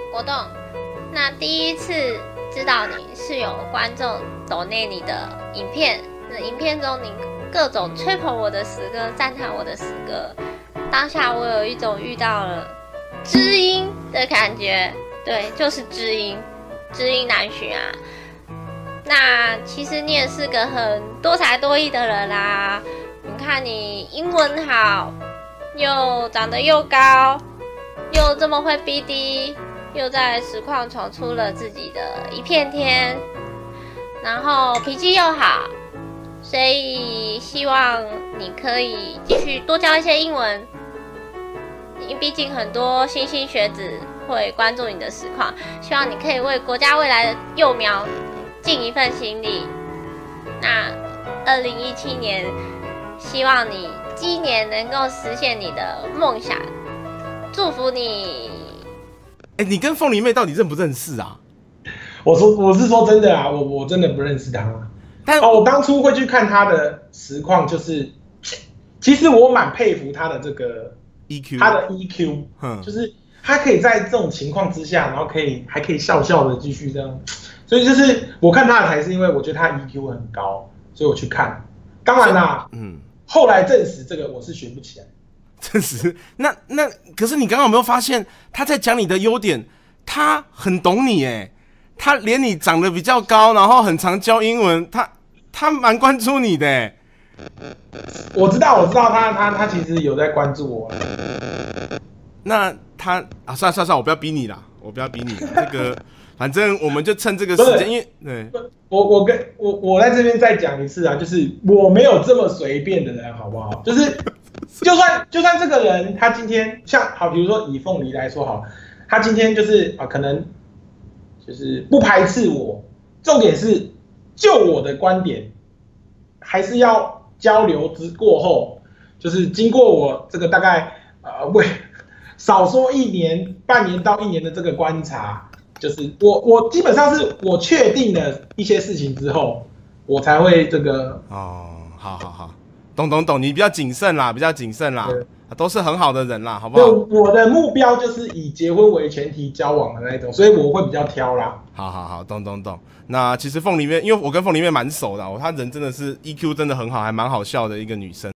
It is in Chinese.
果冻，那第一次知道你是有观众抖内你的影片，那影片中你各种吹捧我的诗歌，赞叹我的诗歌，当下我有一种遇到了知音的感觉，对，就是知音，知音难寻啊。那其实你也是个很多才多艺的人啦，你看你英文好，又长得又高，又这么会 BD， 又在实况闯出了自己的一片天，然后脾气又好，所以希望你可以继续多教一些英文，因为毕竟很多新兴学子会关注你的实况，希望你可以为国家未来的幼苗尽一份心力。那2017年，希望你今年能够实现你的梦想，祝福你。 你跟凤梨妹到底认不认识啊？ 我是说真的啊，我真的不认识她。但我当初会去看她的实况，就是其实我蛮佩服她的这个 EQ， 她的 EQ，就是她可以在这种情况之下，然后还可以笑笑的继续这样。所以就是我看他的台是因为我觉得他 EQ 很高，所以我去看。当然啦，后来证实这个我是学不起来。 证实那可是你刚刚有没有发现他在讲你的优点？他很懂你哎，他连你长得比较高，然后很常教英文，他蛮关注你的哎。 我知道他其实有在关注我。 那他啊，算了，我不要逼你啦，这个。反正我们就趁这个时间，因为对， 我在这边再讲一次啊，就是我没有这么随便的人，好不好？就是就算这个人他今天像好，比如说以凤梨来说好，他今天就是可能就是不排斥我，重点是就我的观点，还是要交流之过后，就是经过我这个大概少说半年到1年的这个观察。就是我基本上是我确定了一些事情之后，我才会这个好，懂，你比较谨慎啦，都是很好的人啦，好不好？ 我的目标就是以结婚为前提交往的那种，所以我会比较挑啦。 好，懂。那其实凤梨妹，因为我跟凤梨妹蛮熟的，她人真的是 EQ 真的很好，还蛮好笑的一个女生。